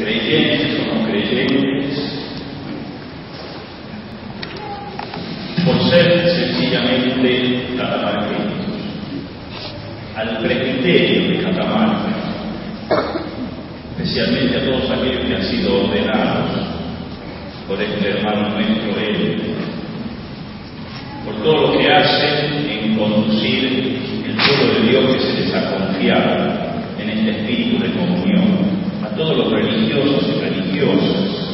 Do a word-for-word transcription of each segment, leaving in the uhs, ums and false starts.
creyentes o no creyentes, por ser sencillamente catamarqueños. Al presbiterio de Catamarca, especialmente a todos aquellos que han sido ordenados por este hermano nuestro, él, por todo lo que hacen en conducir el pueblo de Dios que se les ha confiado en este espíritu de comunión, a todos los religiosos y religiosas,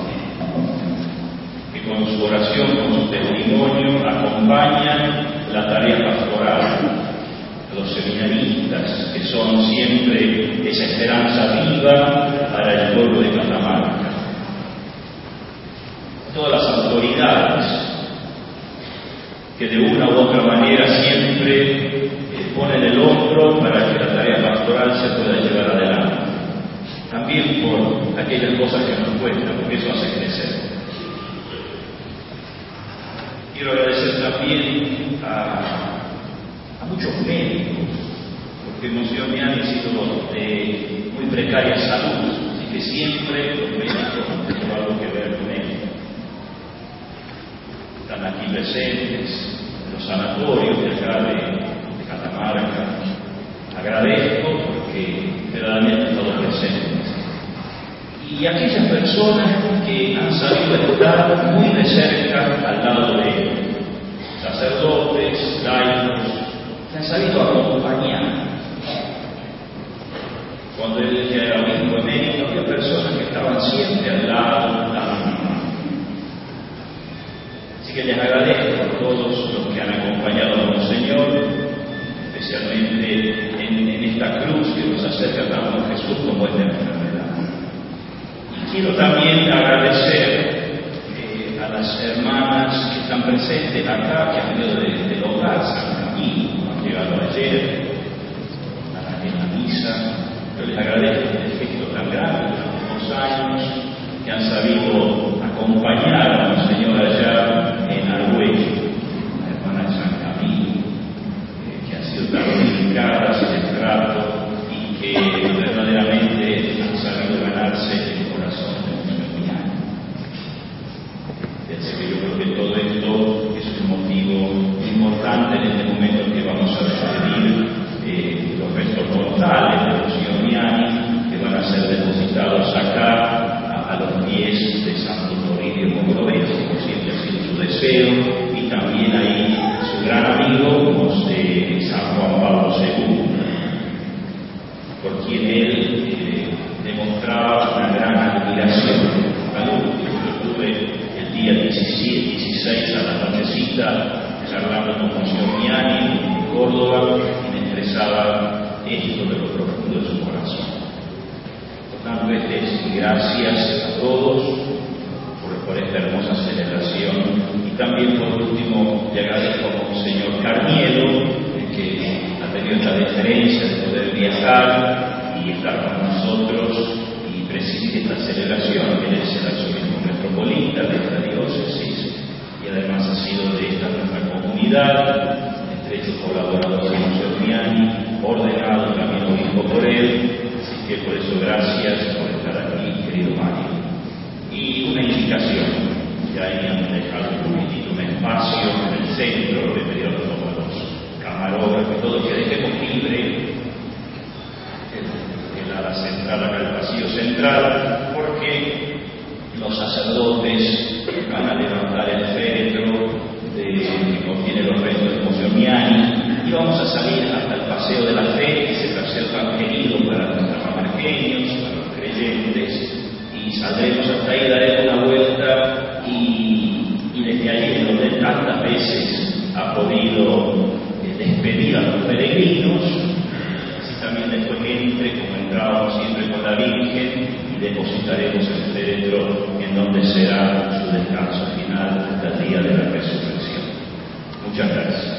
que con su oración, con su testimonio, acompañan la tarea pastoral, a los seminaristas, que son siempre esa esperanza viva para el pueblo de Catamarca, a todas las autoridades que de una u otra manera siempre eh, ponen el hombro para que la tarea pastoral se pueda llevar adelante. También por aquellas cosas que nos cuentan, porque eso hace crecer. Quiero agradecer también a, a muchos médicos, porque Monseñor Miani ha sido de muy precaria salud, así que siempre los médicos han tenido algo que ver con él. Están aquí presentes, en los sanatorios de acá de, de Catamarca. Agradezco porque verdaderamente todos presentes. Y aquellas personas que han sabido estar muy de cerca al lado de él, sacerdotes, laicos, que han sabido acompañar. Cuando él ya era obispo emérito, había personas que estaban siempre al lado, dando. Así que les agradezco a todos los que han acompañado a Monseñor, especialmente en, en esta cruz que nos acerca tanto a Jesús como es la enfermedad. Y quiero también agradecer eh, a las hermanas que están presentes acá, que han venido de, del hogar San Camilo, han llegado ayer a la misa. Yo les agradezco este gesto tan grande durante dos años que han sabido acompañar a Monseñor allá en Argüello, la hermana de San Camilo, eh, que han sido tan dedicadas en el trato y que verdaderamente han sabido ganarse el corazón de Monseñor Miani. Así que yo creo que todo esto es un motivo importante en este momento en que vamos a despedir eh, los restos mortales de Monseñor Miani, que van a ser depositados acá a los pies de Santo Toribio Mogrovejo, como siempre ha sido su deseo, y también ahí su gran amigo, como de San Juan Pablo segundo, por quien él eh, demostraba una gran admiración. Yo estuve el día diecisiete, dieciséis a la nochecita charlando con Monseñor Miani en Córdoba y me expresaba esto de lo profundo de su corazón. Gracias a todos por, por esta hermosa celebración, y también por último le agradezco a Monseñor Carnielo, que ha tenido esta deferencia de poder viajar y estar con nosotros y presidir esta celebración. Él es el arzobispo metropolita de esta diócesis y además ha sido de esta nuestra comunidad, estrecho colaborador de Monseñor Miani, ordenado también obispo por él. Así que por eso gracias por estar aquí, querido Mario. Y una indicación, ya ahí han dejado un poquitito un espacio en el centro, le pedí a los camarógrafos y todo, que dejemos libre el, el ala central, acá el pasillo central, porque los sacerdotes van a levantar el féretro de, que contiene los restos de Monseñor Miani, y vamos a salir hasta el Paseo de la Fe, ese paseo tan querido para los catamarqueños, para los creyentes, y saldremos hasta ahí, daremos una vuelta y, y desde allí, donde tantas veces ha podido eh, despedir a los peregrinos, así también después que entre, como entrábamos siempre con la Virgen, y depositaremos el féretro en donde será su descanso final hasta el día de la resurrección. Muchas gracias.